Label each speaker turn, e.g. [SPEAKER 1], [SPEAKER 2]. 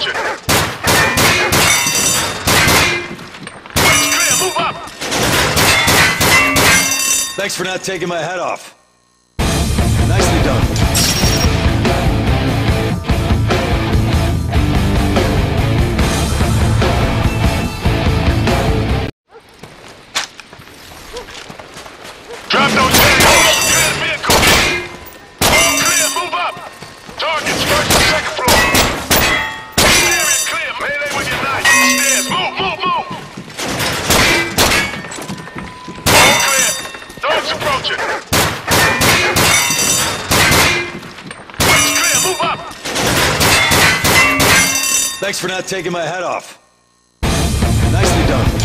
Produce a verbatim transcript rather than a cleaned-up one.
[SPEAKER 1] approaching. It's clear, move up.
[SPEAKER 2] Thanks for not taking my head off. Nicely done.
[SPEAKER 1] Drop those heads. Clear the vehicle. All clear, move up. Targets first and second floor. Area clear. Melee with your knife. Stairs. Move, move, move. All clear. Dogs approaching. It's clear, move up.
[SPEAKER 2] Thanks for not taking my head off. Nicely done.